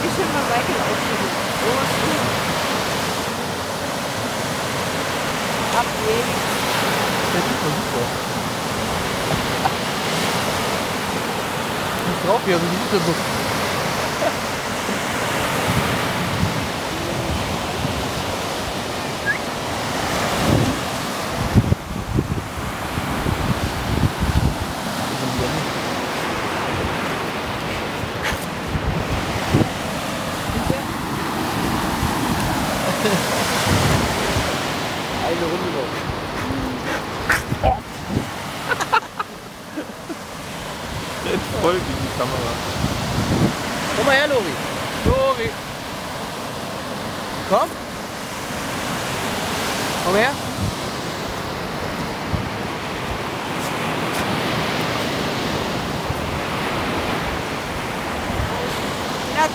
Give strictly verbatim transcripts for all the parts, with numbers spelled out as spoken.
ich schon mal Michael ausgesucht. Oh, schön. Abwägen. Das ist mal super. Ich drauf hier, also die ist ja so. Eine Runde noch. Jetzt voll gegen die Kamera. Komm mal her, Lori. Lori! Komm. Komm her. Platz.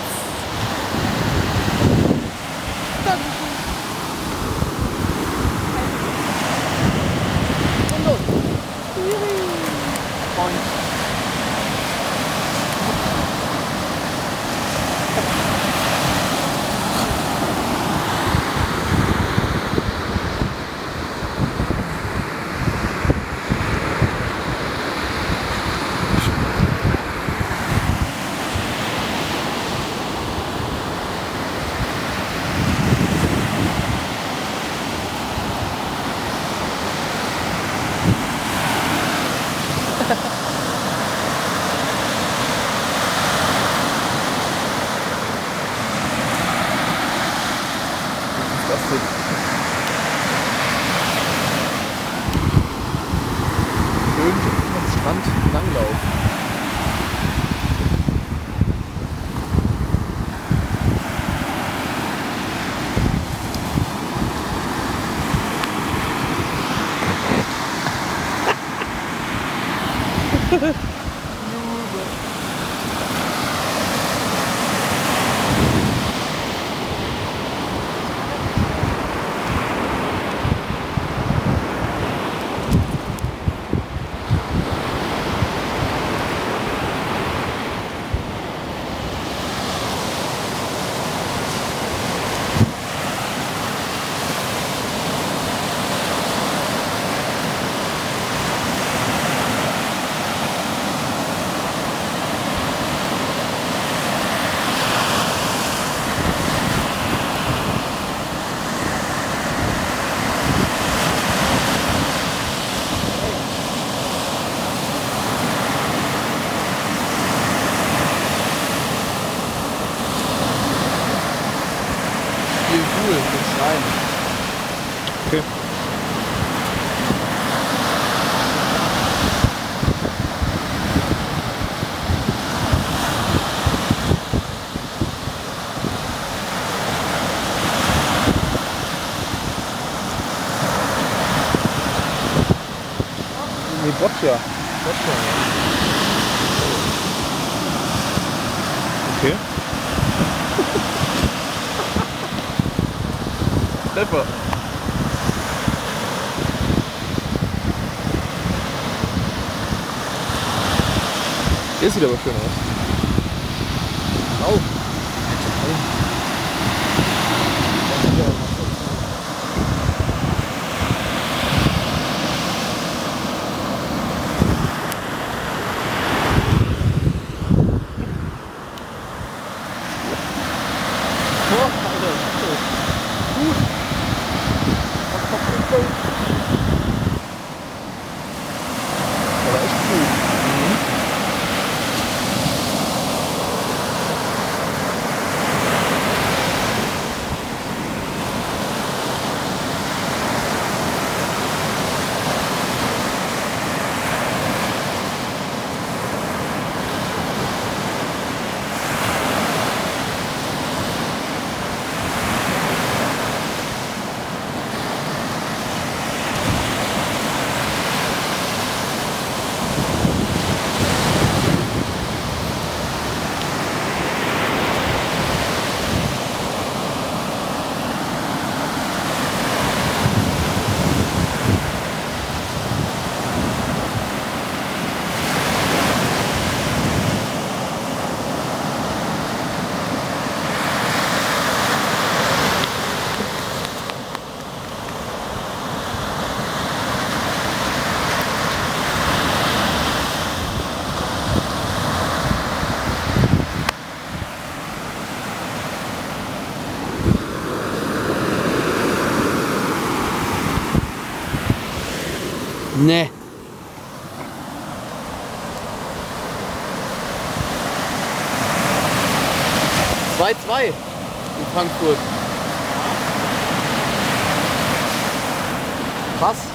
Und los. Moin. Was ist das denn? Schön am Strand langlaufen. Viel cool, den Schrein. Okay. Nee, Boccia. Boccia, ja. Okay. Treffer. Der sieht aber schön aus. Au. Oh, Alter. Gut. Aber echt gut. Mhm. Nee. zwei zwei in Frankfurt. Krass.